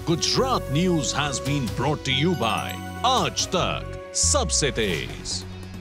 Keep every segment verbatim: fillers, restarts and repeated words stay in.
Gujarat News has been brought to you by Aaj Tak, सबसे तेज।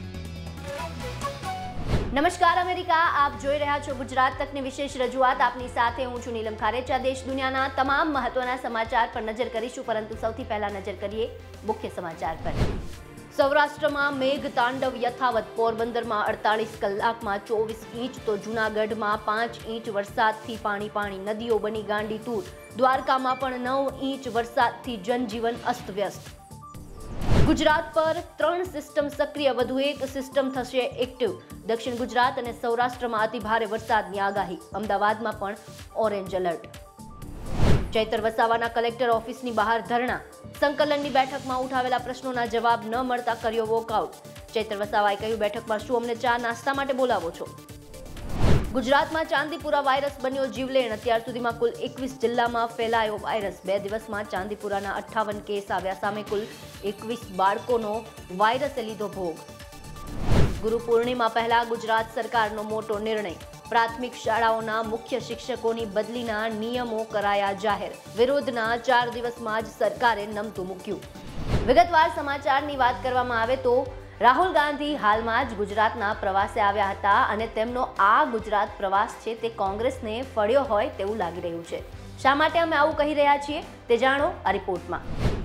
નમસ્કાર America, આપ જોઈ રહ્યા છો ગુજરાત તકની વિશેષ રજૂઆત। આપની સાથે હું છું નીલમ ખારેચા। દેશ દુનિયાના તમામ મહત્વના સમાચાર પર નજર કરીશું, પરંતુ સૌથી પહેલા નજર કરીએ મુખ્ય સમાચાર પર। સૌરાષ્ટ્રમાં મેઘ તાંડવ યથાવત। પોરબંદરમાં અડતાલીસ કલાકમાં ચોવીસ ઇંચ તો જૂનાગઢમાં પાંચ ઇંચ વરસાદથી પાણી પાણી, નદીઓ બની ગાંડી તૂર। દ્વારકામાં પણ નવ ઇંચ વરસાદથી જનજીવન અસ્તવ્યસ્ત। ગુજરાત પર ત્રણ સિસ્ટમ સક્રિય, વધુ એક સિસ્ટમ થશે એક્ટિવ। દક્ષિણ ગુજરાત અને સૌરાષ્ટ્રમાં અતિ ભારે વરસાદની આગાહી। અમદાવાદમાં પણ ઓરેન્જ એલર્ટ। ચૈતર વસાવાના કલેક્ટર ઓફિસની બહાર ધરણા। સંકલનની બેઠકમાં ઉઠાવેલા પ્રશ્નોના જવાબ ન મળતા કર્યો વોકઆઉટ। ચૈતર વસાવાએ કહ્યું, બેઠકમાં શું અમને ચા નાસ્તા માટે બોલાવો છો? ગુજરાતમાં ચાંદીપુરા વાયરસ બન્યો જીવલેણ। અત્યાર સુધીમાં કુલ એકવીસ જિલ્લામાં ફેલાયો વાયરસ। બે દિવસમાં ચાંદીપુરાના અઠ્ઠાવન કેસ આવ્યા, સામે કુલ એકવીસ બાળકોનો વાયરસે લીધો ભોગ। ગુરુ પૂર્ણિમા પહેલા ગુજરાત સરકારનો મોટો નિર્ણય। પ્રાથમિક શાળાઓના મુખ્ય શિક્ષકોની બદલીના નિયમો કરાયા જાહેર। વિરોધના ચાર દિવસમાં જ સરકારે નમતું મૂક્યું। વિગતવાર સમાચારની વાત કરવામાં આવે તો રાહુલ ગાંધી હાલમાં જ ગુજરાતના પ્રવાસે આવ્યા હતા અને તેમનો આ ગુજરાત પ્રવાસ છે તે કોંગ્રેસને ફળ્યો હોય તેવું લાગી રહ્યું છે। શા માટે અમે આવું કહી રહ્યા છીએ તે જાણો આ રિપોર્ટમાં।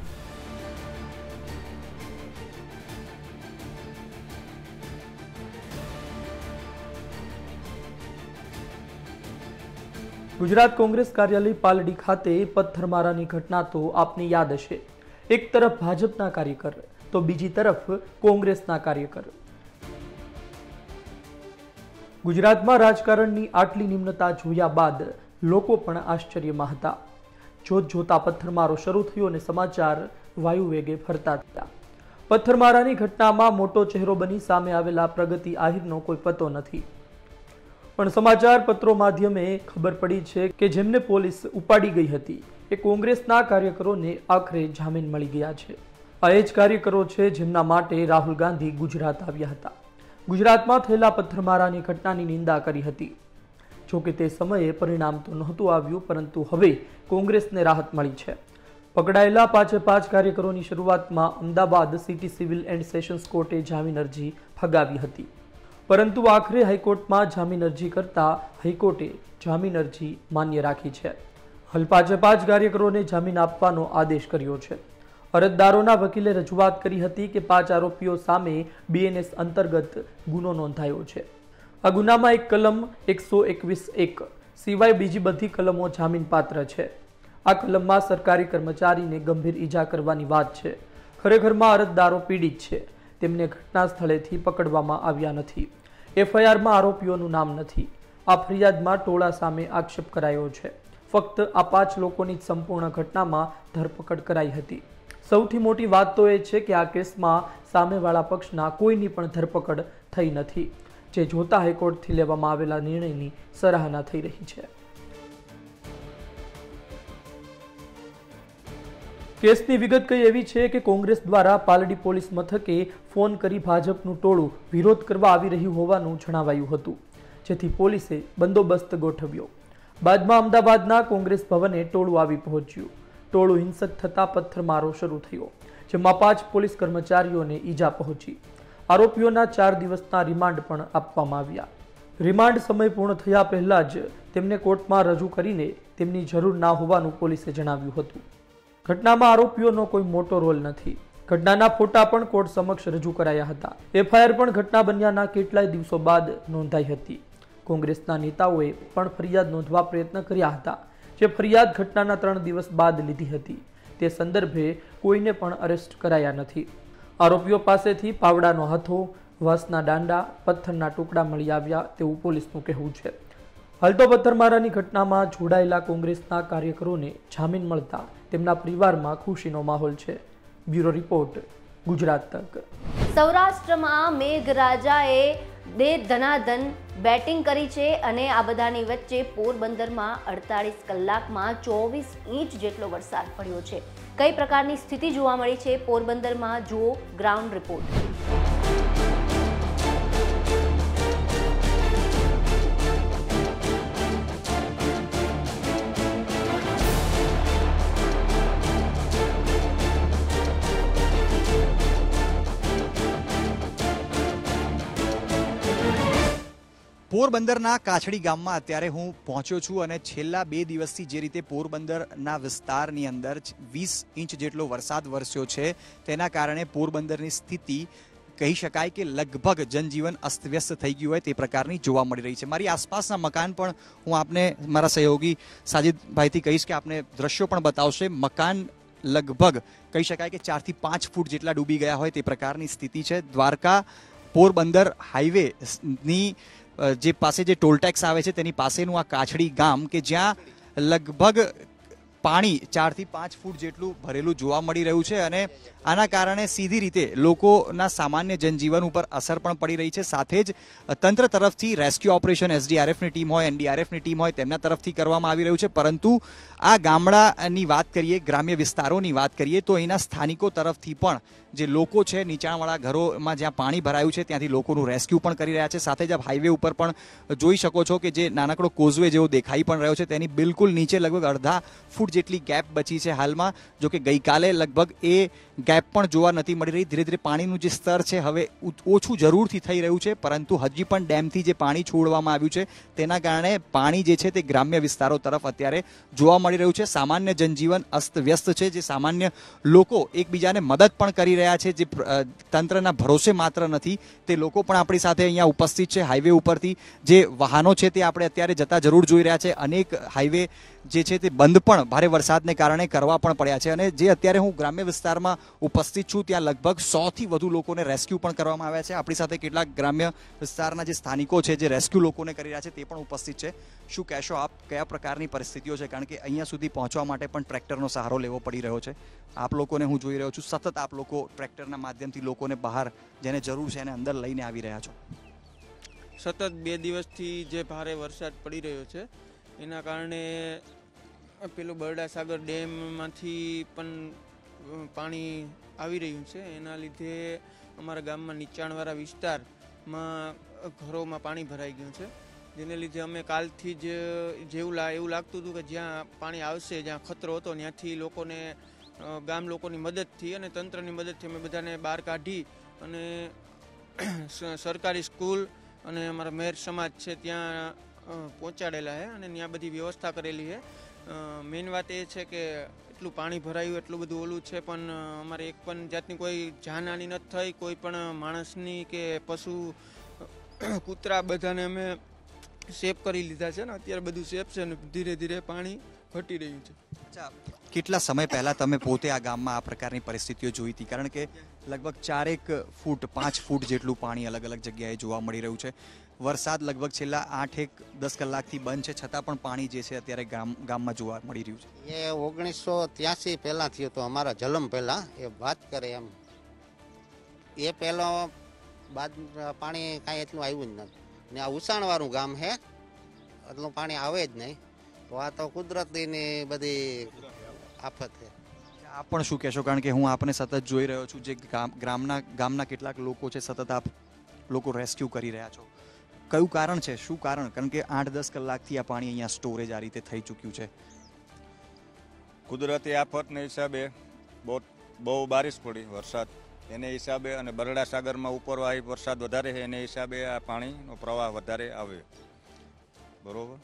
ગુજરાત કોંગ્રેસ કાર્યાલય પાલડી ખાતે પથ્થરમારાની ઘટના તો આપને યાદ હશે। એક તરફ ભાજપના કાર્યકર તો બીજી તરફ કોંગ્રેસના કાર્યકર। ગુજરાતમાં રાજકારણની આટલી નિમ્નતા જોયા બાદ લોકો પણ આશ્ચર્યમાં હતા। જોત જોતા પથ્થરમારો શરૂ થયો અને સમાચાર વાયુ વેગે ફરતા થયા। પથ્થરમારાની ઘટનામાં મોટો ચહેરો બની સામે આવેલા પ્રગતિ આહિરનો કોઈ પતો નથી, પણ સમાચાર પત્રો માધ્યમે ખબર પડી છે કે જેમને પોલીસ ઉપાડી ગઈ હતી એ કોંગ્રેસના કાર્યકરોને આખરે જામીન મળી ગયા છે। આ એ જ કાર્યકરો છે જેમના માટે રાહુલ ગાંધી ગુજરાત આવ્યા હતા। ગુજરાતમાં થયેલા પથ્થરમારાની ઘટનાની નિંદા કરી હતી। જોકે તે સમયે પરિણામ તો નહોતું આવ્યું, પરંતુ હવે કોંગ્રેસને રાહત મળી છે। પકડાયેલા પાંચે પાંચ કાર્યકરોની શરૂઆતમાં Ahmedabad city civil and sessions કોર્ટે જામીન અરજી ફગાવી હતી, પરંતુ આખરે હાઈકોર્ટમાં જામીન અરજી કરતા હાઈકોર્ટે જામીન અરજી માન્ય રાખી છે। હાલ પાંચે પાંચ કાર્યકરોને જામીન આપવાનો આદેશ કર્યો છે। અરજદારોના વકીલે રજૂઆત કરી હતી કે પાંચ આરોપીઓ સામે બીએનએસ અંતર્ગત ગુનો નોંધાયો છે। આ ગુનામાં એક કલમ એકસો એકવીસ એક સિવાય બીજી બધી કલમો જામીન પાત્ર છે। આ કલમમાં સરકારી કર્મચારીને ગંભીર ઈજા કરવાની વાત છે। ખરેખરમાં અરજદારો પીડિત છે, તેમને ઘટના સ્થળેથી પકડવામાં આવ્યા નથી। એફઆઈઆરમાં આરોપીઓનું નામ નથી। આ ફરિયાદમાં ટોળા સામે આક્ષેપ કરાયો છે। ફક્ત આ પાંચ લોકોની સંપૂર્ણ ઘટનામાં ધરપકડ કરાઈ હતી। સૌથી મોટી વાત તો એ છે કે આ કેસમાં સામેવાળા પક્ષના કોઈની પણ ધરપકડ થઈ નથી, જે જોતા હાઈકોર્ટથી લેવામાં આવેલા નિર્ણયની સરાહના થઈ રહી છે। કેસની વિગત કઈ એવી છે કે કોંગ્રેસ દ્વારા પાલડી પોલીસ મથકે ફોન કરી ભાજપનું ટોળું વિરોધ કરવા આવી રહ્યું હોવાનું જણાવાયું હતું, જેથી પોલીસે બંદોબસ્ત ગોઠવ્યો। બાદમાં અમદાવાદના કોંગ્રેસ ભવને ટોળું આવી પહોંચ્યું। ટોળું હિંસક થતા પથ્થરમારો શરૂ થયો, જેમાં પાંચ પોલીસ કર્મચારીઓને ઈજા પહોંચી। આરોપીઓના ચાર દિવસના રિમાન્ડ પણ આપવામાં આવ્યા। રિમાન્ડ સમય પૂર્ણ થયા પહેલા જ તેમને કોર્ટમાં રજૂ કરીને તેમની જરૂર ના હોવાનું પોલીસે જણાવ્યું હતું। ઘટનામાં આરોપીઓનો કોઈ મોટો રોલ નથી। ઘટનાના ફોટા પણ કોર્ટ સમક્ષ રજૂ કરાયા હતા। એફઆઈઆર પણ ઘટના બન્યાના કેટલાય દિવસો બાદ નોંધાઈ હતી। કોંગ્રેસના નેતાઓએ પણ ફરિયાદ નોંધવા પ્રયત્ન કર્યા હતા, જે ફરિયાદ ઘટનાના ત્રણ દિવસ બાદ લીધી હતી। તે સંદર્ભે કોઈને પણ અરેસ્ટ કરાયા નથી। આરોપીઓ પાસેથી પાવડાનો હાથો, વાંસના દાંડા, પથ્થરના ટુકડા મળી આવ્યા તેવું પોલીસનું કહેવું છે। હાલ તો પથ્થરમારાની ઘટનામાં જોડાયેલા કોંગ્રેસના કાર્યકરોને જામીન મળતા તેમના પરિવારમાં ખુશીનો માહોલ છે। બ્યુરો રિપોર્ટ, ગુજરાત તક। સૌરાષ્ટ્રમાં મેઘરાજાએ દે ધનાધન બેટિંગ કરી છે અને આ બધાની વચ્ચે પોરબંદરમાં અડતાલીસ કલાકમાં ચોવીસ ઇંચ જેટલો વરસાદ પડ્યો છે। કઈ પ્રકારની સ્થિતિ જોવા મળી છે પોરબંદરમાં, જુઓ ગ્રાઉન્ડ રિપોર્ટ। પોરબંદરના કાછડી ગામમાં અત્યારે હું પહોંચ્યો છું અને છેલ્લા બે દિવસથી જે રીતે પોરબંદરના વિસ્તારની અંદર વીસ ઇંચ જેટલો વરસાદ વરસ્યો છે તેના કારણે પોરબંદરની સ્થિતિ કહી શકાય કે લગભગ જનજીવન અસ્તવ્યસ્ત થઈ ગયું હોય તે પ્રકારની જોવા મળી રહી છે। મારી આસપાસના મકાન પણ હું આપને મારા સહયોગી સાજિદભાઈથી કહીશ કે આપને દ્રશ્યો પણ બતાવશે। મકાન લગભગ કહી શકાય કે ચારથી પાંચ ફૂટ જેટલા ડૂબી ગયા હોય તે પ્રકારની સ્થિતિ છે। દ્વારકા પોરબંદર હાઈવેની જે પાસે જે ટોલ ટેક્સ આવે છે તેની પાસેનું આ કાછડી ગામ કે જ્યાં લગભગ પાણી ચારથી પાંચ ફૂટ જેટલું ભરેલું જોવા મળી રહ્યું છે અને આના કારણે સીધી રીતે લોકોના સામાન્ય જનજીવન ઉપર અસર પણ પડી રહી છે। સાથે જ તંત્ર તરફથી રેસ્ક્યુ ઓપરેશન એસડીઆરએફની ટીમ હોય એનડીઆરએફની ટીમ હોય તેમના તરફથી કરવામાં આવી રહ્યું છે, પરંતુ આ ગામડાની વાત કરીએ, ગ્રામ્ય વિસ્તારોની વાત કરીએ તો અહીંના સ્થાનિકો તરફથી પણ જે લોકો છે નીચાણવાળા ઘરોમાં જ્યાં પાણી ભરાયું છે ત્યાંથી લોકોનું રેસ્ક્યુ પણ કરી રહ્યા છે। સાથે જ આપ હાઈવે ઉપર પણ જોઈ શકો છો કે જે નાનકડો કોઝવે જેવો દેખાઈ પણ રહ્યો છે તેની બિલકુલ નીચે લગભગ અડધા ફૂટ જેટલી ગેપ બચી છે હાલમાં, જો કે ગઈકાલે લગભગ એ ગેપ પણ જોવા નથી મળી રહી। ધીરે ધીરે પાણીનું જે સ્તર છે હવે ઓછું જરૂરથી થઈ રહ્યું છે, પરંતુ હજી પણ ડેમથી જે પાણી છોડવામાં આવ્યું છે તેના કારણે પાણી જે છે તે ગ્રામ્ય વિસ્તારો તરફ અત્યારે જોવા મળી રહ્યું છે। સામાન્ય જનજીવન અસ્તવ્યસ્ત છે, જે સામાન્ય લોકો એકબીજાને મદદ પણ કરી રહ્યા છે, જે તંત્રના ભરોસે માત્ર નથી તે લોકો પણ આપણી સાથે અહીંયા ઉપસ્થિત છે। હાઈવે ઉપરથી જે વાહનો છે તે આપણે અત્યારે જતા જરૂર જોઈ રહ્યા છે। અનેક હાઈવે જે છે તે બંધ પણ ભારે વરસાદને કારણે કરવા પણ પડ્યા છે અને જે અત્યારે હું ગ્રામ્ય વિસ્તારમાં ઉપસ્થિત છું ત્યાં લગભગ સો થી વધુ લોકોને રેસ્ક્યુ પણ કરવામાં આવ્યા છે। આપણી સાથે કેટલાક ગ્રામ્ય વિસ્તારના જે સ્થાનિકો છે જે રેસ્ક્યુ લોકોને કરી રહ્યા છે તે પણ ઉપસ્થિત છે। શું કહેશો આપ, કયા પ્રકારની પરિસ્થિતિઓ છે? કારણ કે અહીંયા સુધી પહોંચવા માટે પણ ટ્રેક્ટરનો સહારો લેવો પડી રહ્યો છે। આપ લોકોને હું જોઈ રહ્યો છું, સતત આપ લોકો ટ્રેક્ટરના માધ્યમથી લોકોને બહાર જેને જરૂર છે એને અંદર લઈને આવી રહ્યા છો। સતત બે દિવસથી જે ભારે વરસાદ પડી રહ્યો છે એના કારણે પેલું બરડા સાગર ડેમમાંથી પણ પાણી આવી રહ્યું છે, એના લીધે અમારા ગામમાં નીચાણવાળા વિસ્તારમાં ઘરોમાં પાણી ભરાઈ ગયું છે, જેને લીધે અમે કાલથી જ જેવું એવું લાગતું હતું કે જ્યાં પાણી આવશે, જ્યાં ખતરો હતો ત્યાંથી લોકોને ગામ લોકોની મદદથી અને તંત્રની મદદથી અમે બધાને બહાર કાઢી અને સરકારી સ્કૂલ અને અમારા મેર સમાજ છે ત્યાં પહોંચાડેલા છે અને ત્યાં બધી વ્યવસ્થા કરેલી છે। મેઇન વાત એ છે કે એટલું પાણી ભરાયું, એટલું બધું ઓલું છે, પણ અમારે એક પણ જાતની કોઈ જાનહાની નથી થઈ, કોઈ પણ માણસની કે પશુ કૂતરા બધાને અમે સેફ કરી લીધા છે ને અત્યારે બધું સેફ છે ને ધીરે ધીરે પાણી ઘટી રહ્યું છે। અચ્છા, કેટલા સમય પહેલા તમે પોતે આ ગામમાં આ પ્રકારની પરિસ્થિતિઓ જોઈ હતી? કારણ કે લગભગ ચારેક ફૂટ પાંચ ફૂટ જેટલું પાણી અલગ અલગ જગ્યાએ જોવા મળી રહ્યું છે। વરસાદ લગભગ છેલ્લા આઠ એક દસ કલાકથી બંધ છે, છતાં પણ પાણી જે છે અત્યારે ગામ ગામમાં જોવા મળી રહ્યું છે। એ ઓગણીસો ત્યાસી પહેલા થયો હતો, અમારા જન્મ પહેલા એ વાત કરે એમ, એ પહેલો બાદ પાણી કાંઈ એટલું આવ્યું જ નથી ને આ ઉસાણવાળું ગામ છે એટલું પાણી આવે જ નહીં, તો આ તો કુદરતીની બધી આફત છે। આપ પણ શું કહેશો? કારણ કે હું આપને સતત જોઈ રહ્યો છું, જે ગ્રામના ગામના કેટલાક લોકો છે સતત આપ લોકો રેસ્ક્યુ કરી રહ્યા છો, કયું કારણ છે, શું કારણ? કારણ કે આઠ દસ કલાકથી આ પાણી અહીંયા સ્ટોરેજ આ રીતે થઈ ચૂક્યું છે। કુદરતી આફતને હિસાબે બહુ બહુ બારિશ પડી વરસાદ એને હિસાબે અને બરડા સાગરમાં ઉપરવાળી વરસાદ વધારે છે એને હિસાબે આ પાણીનો પ્રવાહ વધારે આવ્યો, બરોબર?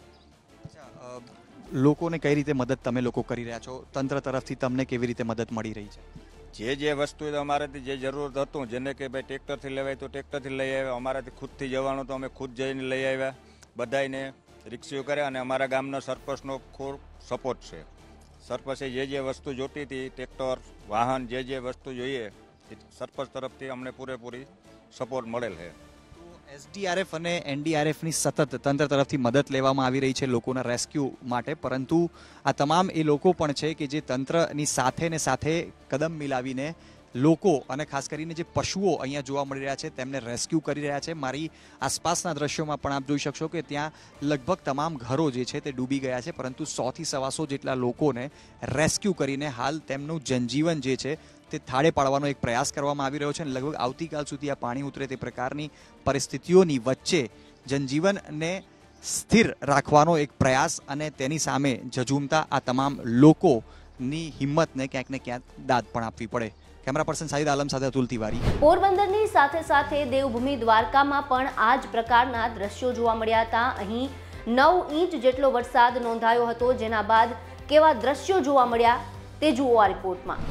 લોકોને કઈ રીતે મદદ તમે લોકો કરી રહ્યા છો? તંત્ર તરફથી તમને કેવી રીતે મદદ મળી રહી છે? જે જે વસ્તુ અમારાથી જે જરૂરત હતું, જેને કે ભાઈ ટ્રેક્ટરથી લેવાય તો ટ્રેક્ટરથી લઈ આવ્યા, અમારાથી ખુદથી જવાનું તો અમે ખુદ જઈને લઈ આવ્યા, બધાને રિક્ષીઓ કર્યા અને અમારા ગામના સરપંચનો ખૂબ સપોર્ટ છે। સરપંચે જે જે વસ્તુ જોતી હતી, ટ્રેક્ટર વાહન જે જે વસ્તુ જોઈએ એ સરપંચ તરફથી અમને પૂરેપૂરી સપોર્ટ મળેલ છે। એસડીઆરએફ અને એનડીઆરએફની સતત તંત્ર તરફથી મદદ લેવામાં આવી રહી છે લોકોના રેસ્ક્યુ માટે, પરંતુ આ તમામ એ લોકો પણ છે કે જે તંત્રની સાથે ને સાથે કદમ મિલાવીને લોકો અને ખાસ કરીને જે પશુઓ અહીંયા જોવા મળી રહ્યા છે તેમને રેસ્ક્યુ કરી રહ્યા છે। મારી આસપાસના દ્રશ્યોમાં પણ આપ જોઈ શકશો કે ત્યાં લગભગ તમામ ઘરો જે છે તે ડૂબી ગયા છે, પરંતુ સોથી સવાસો જેટલા લોકોને રેસ્ક્યુ કરીને હાલ તેમનું જનજીવન જે છે તે થાળે પાડવાનો એક પ્રયાસ કરવામાં આવી રહ્યો છે અને લગભગ આવતીકાલ સુધી આ પાણી ઉતરે તે પ્રકારની પરિસ્થિતિઓની વચ્ચે જનજીવનને સ્થિર રાખવાનો એક પ્રયાસ અને તેની સામે ઝઝૂમતા આ તમામ લોકો ની હિંમતને ક્યાંક ને ક્યાંક દાદ પણ આપવી પડે। કેમેરા પર્સન સાહિદ આલમ સાથે અતુલ તિવારી। પોરબંદરની સાથે સાથે દેવભૂમિ દ્વારકામાં પણ આ જ પ્રકારના દ્રશ્યો જોવા મળ્યા હતા। અહીં નવ ઇંચ જેટલો વરસાદ નોંધાયો હતો, જેના બાદ કેવા દ્રશ્યો જોવા મળ્યા તે જુઓ આ રિપોર્ટમાં।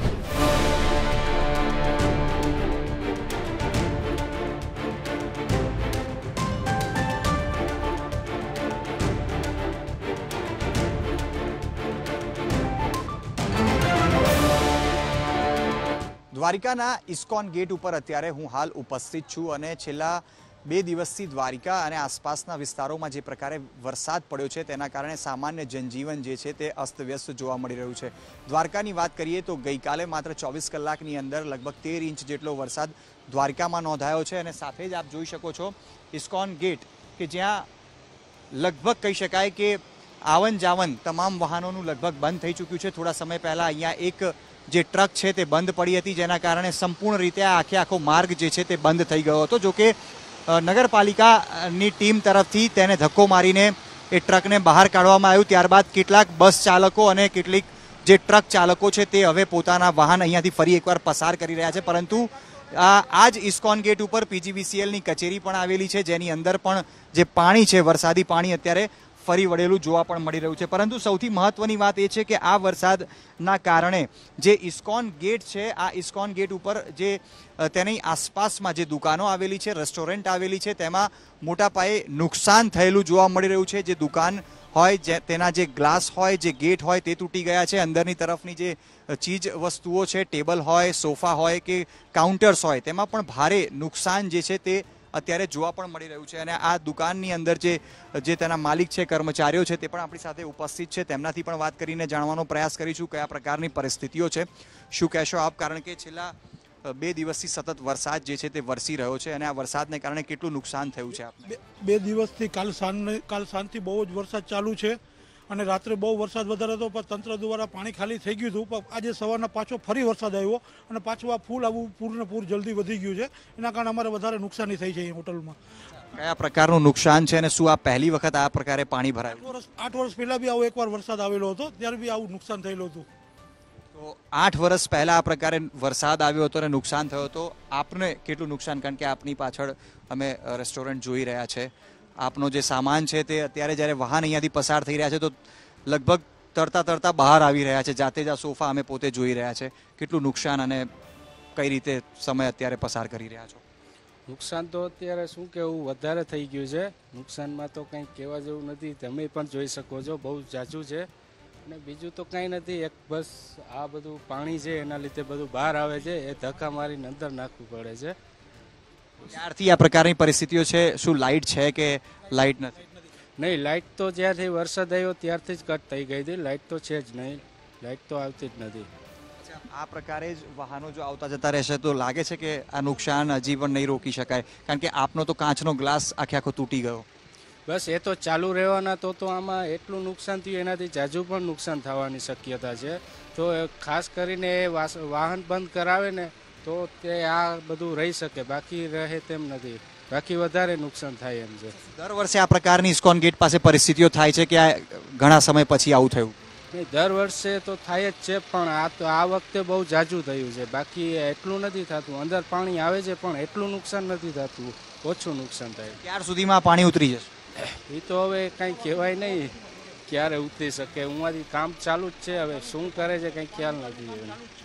દ્વારિકાના ઇસ્કોન ગેટ ઉપર અત્યારે હું હાલ ઉપસ્થિત છું અને છેલ્લા બે દિવસથી દ્વારિકા અને આસપાસના વિસ્તારોમાં જે પ્રકારે વરસાદ પડ્યો છે તેના કારણે સામાન્ય જનજીવન જે છે તે અસ્તવ્યસ્ત જોવા મળી રહ્યું છે। દ્વારકાની વાત કરીએ તો ગઈકાલે માત્ર ચોવીસ કલાકની અંદર લગભગ તેર ઇંચ જેટલો વરસાદ દ્વારકામાં નોંધાયો છે અને સાથે જ આપ જોઈ શકો છો ઇસ્કોન ગેટ કે જ્યાં લગભગ કહી શકાય કે આવન જાવન તમામ વાહનોનું લગભગ બંધ થઈ ચૂક્યું છે। થોડા સમય પહેલાં અહીંયા એક જે ટ્રક છે તે બંધ પડી હતી, જેના કારણે સંપૂર્ણ રીતે આ આખે આખો માર્ગ જે છે તે બંધ થઈ ગયો હતો। જોકે નગરપાલિકાની ટીમ તરફથી તેને ધક્કો મારીને એ ટ્રકને બહાર કાઢવામાં આવ્યું। ત્યારબાદ કેટલાક બસ ચાલકો અને કેટલીક જે ટ્રક ચાલકો છે તે હવે પોતાના વાહન અહીંયાથી ફરી એકવાર પસાર કરી રહ્યા છે। પરંતુ આ જ ઇસ્કોન ગેટ ઉપર પીજીવીસીએલની કચેરી પણ આવેલી છે, જેની અંદર પણ જે પાણી છે વરસાદી પાણી અત્યારે ફરી વળેલું જોવા પણ મળી રહ્યું છે। પરંતુ સૌથી મહત્વની વાત એ છે કે આ વરસાદના કારણે જે ઇસ્કોન ગેટ છે, આ ઇસ્કોન ગેટ ઉપર જે તેની આસપાસમાં જે દુકાનો આવેલી છે, રેસ્ટોરન્ટ આવેલી છે, તેમાં મોટા પાયે નુકસાન થયેલું જોવા મળી રહ્યું છે। જે દુકાન હોય તેના જે ગ્લાસ હોય, જે ગેટ હોય તે તૂટી ગયા છે। અંદરની તરફની જે ચીજ વસ્તુઓ છે, ટેબલ હોય, સોફા હોય કે કાઉન્ટર્સ હોય, તેમાં પણ ભારે નુકસાન જે છે તે અત્યારે જોવા પણ મળી રહ્યું છે। અને આ દુકાનની અંદર જે જે તેના માલિક છે, કર્મચારીઓ છે, તે પણ આપણી સાથે ઉપસ્થિત છે। તેમનાથી પણ વાત કરીને જાણવાનો પ્રયાસ કરીશું કયા પ્રકારની પરિસ્થિતિઓ છે। શું કહેશો આપ? કારણ કે છેલ્લા બે દિવસથી સતત વરસાદ જે છે તે વરસી રહ્યો છે અને આ વરસાદને કારણે કેટલું નુકસાન થયું છે આપને? બે દિવસથી કાલ સાંજ કાલ સાંજથી બહુ જ વરસાદ ચાલુ છે અને રાત્રે બહુ વરસાદ વધારે હતો, પણ તંત્ર દ્વારા પાણી ખાલી થઈ ગયું હતું। પણ આજે સવારના પાછો ફરી વરસાદ આવ્યો અને પાછું આ ફૂલ આવું પૂરને પૂર જલ્દી વધી ગયું છે, એના કારણે અમારે વધારે નુકસાની થઈ છે અહીં હોટલમાં। કયા પ્રકારનું નુકસાન છે અને શું આ પહેલી વખત આ પ્રકારે પાણી ભરાયું? વર્ષ આઠ વર્ષ પહેલા બી આવો એકવાર વરસાદ આવેલો હતો, ત્યારે બી આવું નુકસાન થયેલું હતું। તો આઠ વર્ષ પહેલા આ પ્રકારે વરસાદ આવ્યો હતો અને નુકસાન થયો હતો। આપને કેટલું નુકસાન? કારણ કે આપની પાછળ અમે રેસ્ટોરન્ટ જોઈ રહ્યા છે, આપનો જે સામાન છે તે અત્યારે જ્યારે વાહન અહીંયાથી પસાર થઈ રહ્યા છે તો લગભગ તરતા તરતા બહાર આવી રહ્યા છે। જાતે જ આ સોફા અમે પોતે જોઈ રહ્યા છે। કેટલું નુકસાન અને કઈ રીતે સમય અત્યારે પસાર કરી રહ્યા છો? નુકસાન તો અત્યારે શું કહેવું, વધારે થઈ ગયું છે। નુકસાનમાં તો કંઈ કહેવા જેવું નથી, તમે પણ જોઈ શકો છો, બહુ ઝાઝું છે। અને બીજું તો કાંઈ નથી, એક બસ આ બધું પાણી છે એના લીધે બધું બહાર આવે છે, એ ધક્કા મારીને અંદર નાખવું પડે છે। ત્યારથી આ પ્રકારની પરિસ્થિતિઓ છે। શું લાઇટ છે કે લાઇટ નથી? નહીં, લાઇટ તો જ્યારથી વરસાદ આવ્યો ત્યારથી જ કટ થઈ ગઈ હતી, લાઇટ તો છે જ નહીં, લાઇટ તો આવતી જ નથી। આ પ્રકારે જ વાહનો જો આવતા જતા રહેશે તો લાગે છે કે આ નુકસાન હજી પણ નહીં રોકી શકાય? કારણ કે આપનો તો કાચનો ગ્લાસ આખે આખો તૂટી ગયો। બસ એ તો ચાલુ રહેવાના, તો તો આમાં એટલું નુકસાન થયું, એનાથી જાજુ પણ નુકસાન થવાની શક્યતા છે। તો ખાસ કરીને એ વાહન બંધ કરાવે ને તો તે આ બધું રહી શકે, બાકી રહે તેમ નથી, બાકી વધારે નુકસાન થાય એમ છે। દર વર્ષે આ પ્રકારની ઇસ્કોન ગેટ પાસે પરિસ્થિતિઓ થાય છે કે આ ઘણા સમય પછી આવું થયું? નહીં, દર વર્ષે તો થાય જ છે, પણ આ તો આ વખતે બહુ જાજુ થયું છે, બાકી એટલું નથી થતું। અંદર પાણી આવે છે પણ એટલું નુકસાન નથી થતું, ઓછું નુકસાન થાય। ત્યાર સુધીમાં પાણી ઉતરી જશે? એ તો હવે કંઈ કહેવાય નહીં ક્યારે ઉતરી શકે, ઉમાંથી કામ ચાલુ જ છે, હવે શું કરે છે કંઈ ખ્યાલ નથી।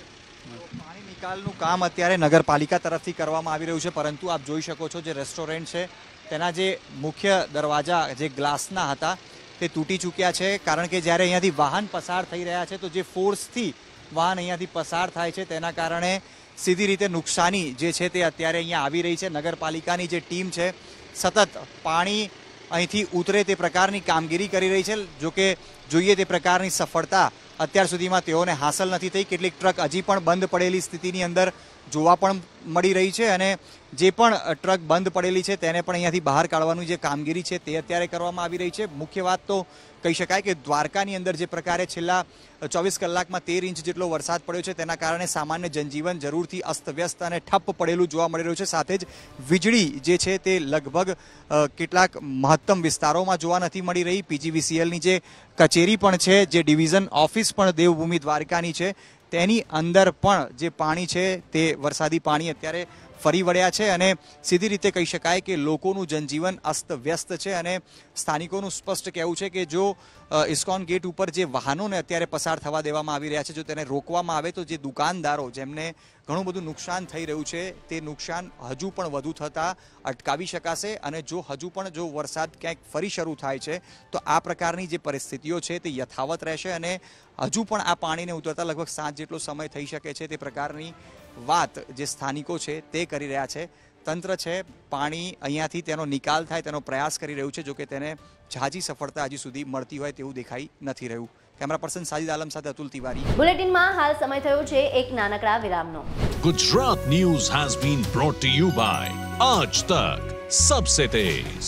પાણી નિકાલનું કામ અત્યારે નગરપાલિકા તરફથી કરવામાં આવી રહ્યું છે, પરંતુ આપ જોઈ શકો છો જે રેસ્ટોરન્ટ છે તેના જે મુખ્ય દરવાજા જે ગ્લાસના હતા તે તૂટી ચૂક્યા છે। કારણ કે જ્યારે અહીંયાથી વાહન પસાર થઈ રહ્યા છે તો જે ફોર્સથી વાહન અહીંયાથી પસાર થાય છે તેના કારણે સીધી રીતે નુકસાની જે છે તે અત્યારે અહીંયા આવી રહી છે। નગરપાલિકાની જે ટીમ છે સતત પાણી અહીંથી ઉતરે તે પ્રકારની કામગીરી કરી રહી છે। જોકે જોઈએ તે પ્રકારની સફળતા અત્યાર સુધીમાં તેઓને હાંસલ નથી થઈ। કેટલીક ટ્રક હજી પણ બંધ પડેલી સ્થિતિની અંદર જોવા પણ મળી રહી છે અને જે પણ ટ્રક બંધ પડેલી છે તેને પણ અહીંયાથી બહાર કાઢવાની જે કામગીરી છે તે અત્યારે કરવામાં આવી રહી છે। મુખ્ય વાત તો કહી શકાય કે દ્વારકાની અંદર જે પ્રકારે છેલ્લા ચોવીસ કલાકમાં તેર ઇંચ જેટલો વરસાદ પડ્યો છે તેના કારણે સામાન્ય જનજીવન જરૂરથી અસ્તવ્યસ્ત અને ઠપ પડેલું જોવા મળી રહ્યું છે. સાથે જ વીજળી જે છે તે લગભગ કેટલાક મહત્તમ વિસ્તારોમાં જોવા નથી મળી રહી. પીજીવીસીએલની જે કચેરી પણ છે, જે ડિવિઝન ઓફિસ પણ દેવભૂમિ દ્વારકાની છે, તેની અંદર પણ જે પાણી છે તે વરસાદી પાણી અત્યારે ફરી વળ્યા છે અને સીધી રીતે કહી શકાય કે લોકોનું જનજીવન અસ્તવ્યસ્ત છે. અને સ્થાનિકોનું સ્પષ્ટ કહેવું છે કે જો ઇસ્કોન ગેટ ઉપર જે વાહનોને અત્યારે પસાર થવા દેવામાં આવી રહ્યા છે, જો તેને રોકવામાં આવે તો જે દુકાનદારો જેમને ઘણું બધું નુકસાન થઈ રહ્યું છે તે નુકસાન હજુ પણ વધુ થતાં અટકાવી શકાશે. અને જો હજુ પણ જો વરસાદ ક્યાંક ફરી શરૂ થાય છે તો આ પ્રકારની જે પરિસ્થિતિઓ છે તે યથાવત રહેશે અને હજુ પણ આ પાણીને ઉતરતા લગભગ સાત જેટલો સમય થઈ શકે છે. તે પ્રકારની વાત જે સ્થાનિકો છે તે કરી રહ્યા છે. તંત્ર છે પાણી અહીંયાથી તેનો નિકાલ થાય તેનો પ્રયાસ કરી રહ્યું છે, જોકે તેને ઝાઝી સફળતા હજી સુધી મળતી હોય તેવું દેખાઈ નથી રહ્યું. કેમેરા પર્સન સાજિદ આલમ સાથે અતુલ તિવારી. બુલેટિનમાં હાલ સમય થયો છે એક નાનકડા વિરામનો. Gujarat news has been brought to you by Aaj Tak सबसे तेज.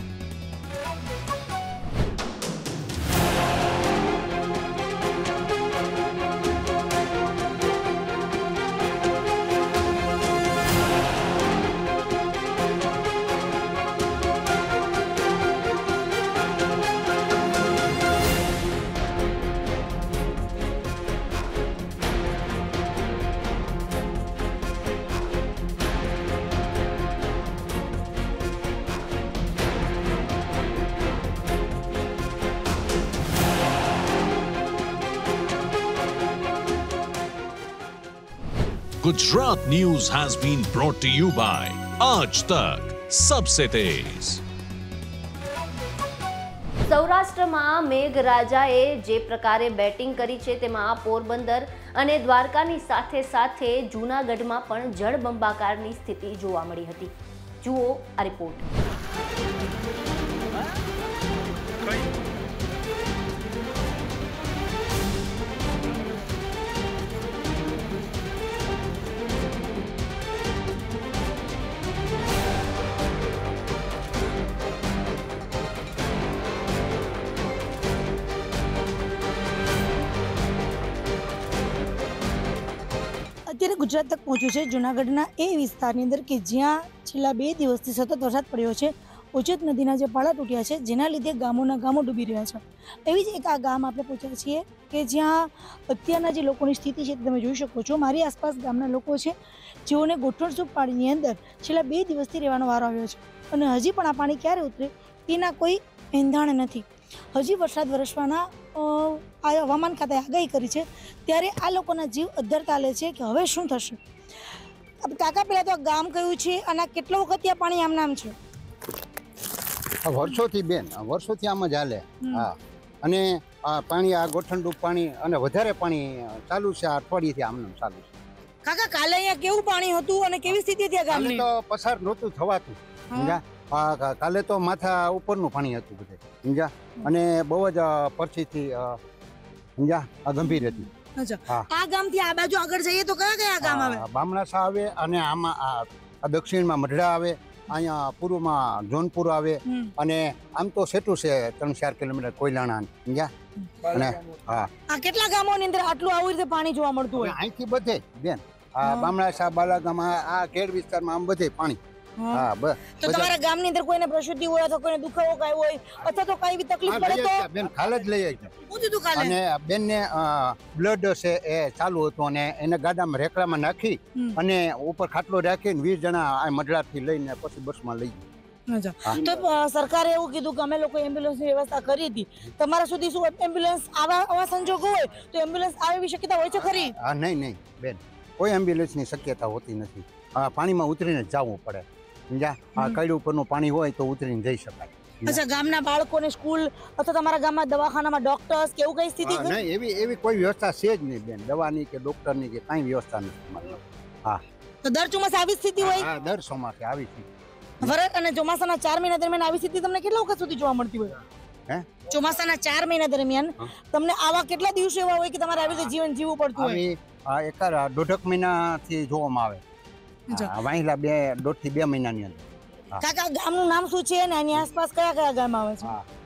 Gujarat news has been brought to you by Aaj Tak सबसे तेज. સૌરાષ્ટ્રમાં મેઘરાજાએ જે પ્રકારે બેટિંગ કરી છે તેમાં પોરબંદર અને દ્વારકાની સાથે સાથે જૂનાગઢમાં પણ જળબંબાકારની સ્થિતિ જોવા મળી હતી. જુઓ આ રિપોર્ટ. અત્યારે ગુજરાત તક પહોંચ્યું છે જૂનાગઢના એ વિસ્તારની અંદર કે જ્યાં છેલ્લા બે દિવસથી સતત વરસાદ પડ્યો છે. ઉચેત નદીના જે પાળા તૂટ્યા છે જેના લીધે ગામોના ગામો ડૂબી રહ્યા છે. એવી જ એક આ ગામ આપણે પહોંચ્યા છીએ કે જ્યાં અત્યારના જે લોકોની સ્થિતિ છે તમે જોઈ શકો છો. મારી આસપાસ ગામના લોકો છે જેઓને ગોઠવણસૂપ પાણીની અંદર છેલ્લા બે દિવસથી રહેવાનો વારો આવ્યો છે અને હજી પણ આ પાણી ક્યારે ઉતરે તેના કોઈ એંધાણ નથી. હજી વરસાદ વરસવાના આ હવામાન ખાતાએ આગાહી કરી છે ત્યારે આ લોકોના જીવ અદ્ધર ચાલે છે કે હવે શું થશે. કાકા પહેલા તો ગામ કયું છે અને કેટલો વખત ત્યાં પાણી આમ નામ છે? વર્ષોથી બેન વર્ષોથી આમ જ હાલે. હા, અને આ પાણી આ ગોઠણડૂબ પાણી અને વધારે પાણી ચાલુ છે. આ અઠવાડિયેથી આમ નામ ચાલુ છે. કાકા કાલે અહીંયા કેવું પાણી હતું અને કેવી સ્થિતિ હતી આ ગામની? તો પસાર નહોતું થવાતું. સમજા, કાલે તો માથા ઉપરનું પાણી હતું બધે. સમજા, અને બહુ જ પરથી સમજા આ ગંભીર હતી. આ ગામથી આ બાજુ આગળ જઈએ તો કયા કયા ગામ આવે? બામણાસા આવે અને આમાં આ દક્ષિણમાં મઢડા આવે, અહીંયા પૂર્વમાં જોનપુર આવે અને આમ તો સેટું છે ત્રણ ચાર કિલોમીટર કોયલાણા. સમજા, અને હા આ કેટલા ગામોની અંદર આટલું આવી રીતે પાણી જોવા મળતું હોય? અહીંથી બધે બેન આ બામણાસા બાલાગામ આ કેડ વિસ્તારમાં આમ બધે પાણી. હા, બસ. તો તમારા ગામની અંદર કોઈને પ્રસૂતિ હોય અથવા કોઈને દુખાવો કાય હોય અથવા તો કઈ બી તકલીફ પડે તો બેન ખાલે જ લઈ આવી. પૂછ્યું તું કાલે? અને બેનને બ્લડ છે એ ચાલુ હતું અને એને ગાડામાં રેકડામાં નાખી અને ઉપર ખાટલો રાખીને વીસ જણા આ મઢડાથી લઈને પછી બસમાં લઈ ગયા. તો સરકારે એવું કીધું કે અમે લોકો એમ્બ્યુલન્સની વ્યવસ્થા કરી હતી. તમારા સુધી શું એમ્બ્યુલન્સ આવા આવા સંજોગો હોય તો એમ્બ્યુલન્સ આવે એવી શક્યતા હોય છે ખરી? હા, નહીં નહીં બેન, કોઈ એમ્બ્યુલન્સની શક્યતા હોતી નથી. પાણીમાં ઉતરીને જ જવું પડે. સમજા, આ કઈડ ઉપરનું પાણી હોય તો ઉતરીને જઈ શકાય. અચ્છા, ગામના બાળકોને સ્કૂલ અથવા તમારા ગામમાં દવાખાનામાં ડોક્ટર્સ કે એવું કઈ સ્થિતિ? નહીં, એવી એવી કોઈ વ્યવસ્થા છે જ નહીં બેન. દવાની કે ડોક્ટરની કે કાંઈ વ્યવસ્થા નથી. હા, તો દર ચોમાસે આવી સ્થિતિ હોય? હા, દર ચોમાસે આવી સ્થિતિ. વરસ અને ચોમાસાના ચાર મહિના દરમિયાન આવી સ્થિતિ તમને કેટલા વખત સુધી જોવા મળતી હોય? હે, ચોમાસાના ચાર મહિના દરમિયાન તમને આવા કેટલા દિવસો એવા હોય કે તમારે આવી રીતે જીવન જીવવું પડતું હોય? આ એકાર દોઢક મહિનાથી જોવામાં આવે. વાહિલા બે દોઢ થી બે મહિનાની અંદર. કાકા ગામનું નામ શું છે અને આની આસપાસ કયા કયા ગામ આવે છે?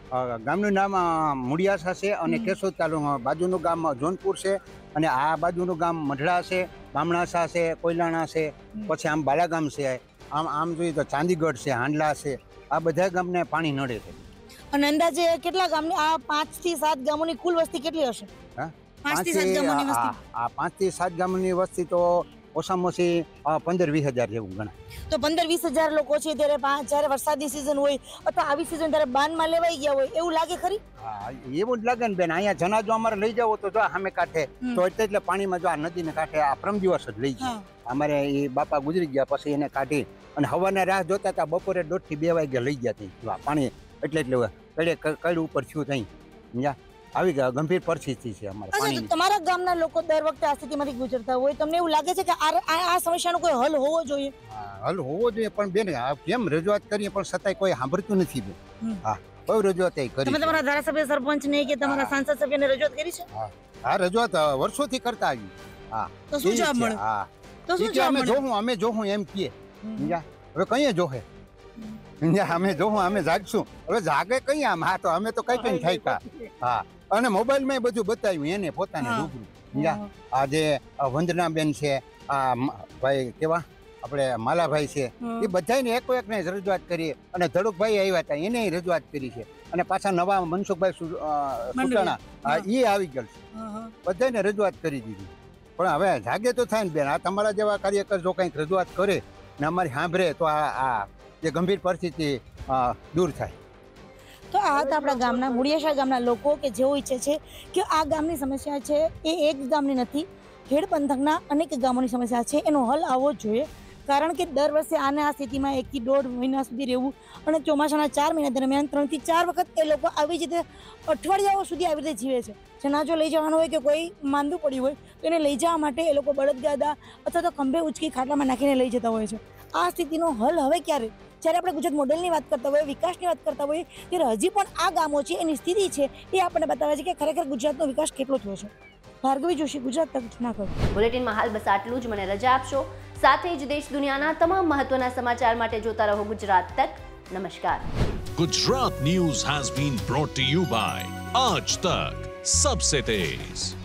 અ, ગામનું નામ અ, મુડિયાસા છે અને કેશોદ તાલુકા બાજુનું ગામ જોનપુર છે અને આ બાજુનું ગામ મઢડા છે, બામણાસા છે, કોયલાણા છે, પછી આમ બાલાગામ છે, આમ આમ જોઈએ તો ચાંદીગઢ છે, હાંડલા છે, આ બધા ગામને પાણી નડે છે. અને અંદાજે કેટલા ગામની આ પાંચ થી સાત ગામોની કુલ વસ્તી કેટલી હશે? હા પાંચ થી સાત ગામોની આ વસ્તી આ પાંચ થી સાત ગામની વસ્તી તો ઓછામાં ઓછી અ, પંદર વીસ હજાર જેવું ગણાય. તો પંદર વીસ હજાર લોકો છે ત્યારે પા- જ્યારે વરસાદની સિઝન હોય અથવા આવી સિઝન ત્યારે બાનમાં લેવાઈ ગયા હોય એવું લાગે ખરી? હા એવું જ લાગે ને બેન. અહીંયા જનાજો અમારે લઈ જાવ તો જો સામે કાંઠે તો એટલે એટલે પાણીમાં જો આ નદીને કાંઠે આ પ્રમ દિવસ જ લઈ જાય. અમારે એ બાપા ગુજરી ગયા પછી એને કાઢી અને હવાના રાહ જોતા હતા, બપોરે દોઢ થી બે વાગે લઈ ગયા હતી પાણી. એટલે એટલે કડે કડ ઉપર થયું થઈ સમજ્યા. આવી ગયા ગંભીર પરિસ્થિતિ છે અમારે અચ્છા, તો પાણીની. તમારા ગામના લોકો દર વખતે આ સ્થિતિમાંથી ગુજરતા હોય, તમને એવું લાગે છે કે આ આ આ સમસ્યાનો કોઈ હલ હોવો જોઈએ? હા, હલ હોવો જોઈએ પણ બેન આ કેમ રજૂઆત કરીએ પણ છતાંય કોઈ સાંભળતું નથી બેન. હા કોઈ રજૂઆત એ કરી તમે છે. તમારા ધારાસભ્ય સરપંચ ને કે તમારા સાંસદ સભ્યને રજૂઆત કરી છે? હા હા રજૂઆત અ, વર્ષોથી કરતા આવી. હા તો શું એ જવાબ છે. મળ્યો? હા તો શું ઈ કે જવાબ અમે મળ્યો? જોહું અમે જોહું એમ કહે સમજ્યા. હવે કઈએ જોહે સમજ્યા. અમે જોહું અમે જાગશું. હવે જાગે કઈ આમ. હા તો અમે તો કઈ કઈ થાય. હા અને મોબાઈલમાં બધું બતાવ્યું એને પોતાને રૂબરૂ સમજ્યા. આ જે વંદનાબેન છે, આ મ- ભાઈ કેવા આપણે માલાભાઈ છે, એ બધાને એકો એકને જ રજૂઆત કરી અને ધડુકભાઈ આવ્યા હતા એને રજૂઆત કરી છે અને પાછા નવા મનસુખભાઈ સુ- અ, સુટાણા હા, એ આવી ગયેલ છે. બધાને રજૂઆત કરી દીધી પણ હવે જાગે તો થાય ને બેન. આ તમારા જેવા કાર્યકર જો કંઈક રજૂઆત કરે ને અમારી સાંભળે તો આ આ જે ગંભીર પરિસ્થિતિ અ, દૂર થાય. તો આ હતા આપણા ગામના મુડિયાશા ગામના લોકો કે જેઓ ઈચ્છે છે કે આ ગામની સમસ્યા છે એ એક ગામની નથી, ખેડ પંથકના અનેક ગામોની સમસ્યા છે, એનો હલ આવવો જ જોઈએ. કારણ કે દર વર્ષે આને આ સ્થિતિમાં એકથી દોઢ મહિના સુધી રહેવું અને ચોમાસાના ચાર મહિના દરમિયાન ત્રણથી ચાર વખત એ લોકો આવી જ રીતે અઠવાડિયાઓ સુધી આવી રીતે જીવે છે. જનાજો લઈ જવાનો હોય કે કોઈ માંદું પડ્યું હોય તો એને લઈ જવા માટે એ લોકો બળદગાડા અથવા તો ખંભે ઉચકી ખાટલામાં નાખીને લઈ જતા હોય છે. આ સ્થિતિનો હલ હવે ક્યારે? જ્યારે આપણે ગુજરાત મોડેલની વાત કરતા હોઈએ, વિકાસની વાત કરતા હોઈએ, ત્યારે હજી પણ આ ગામો છે એની સ્થિતિ છે એ આપણને બતાવે છે કે ખરેખર ગુજરાતનો વિકાસ કેટલો થયો છે. ભાર્ગવી જોશી, ગુજરાત તક, જૂનાગઢ. બુલેટિનમાં હાલ બસ આટલું જ. મને રજા આપશો. સાથે જ દેશ દુનિયાના તમામ મહત્વના સમાચાર માટે જોતા રહો ગુજરાત તક. નમસ્કાર. Gujarat News has been brought to you by Aaj Tak, सबसे तेज.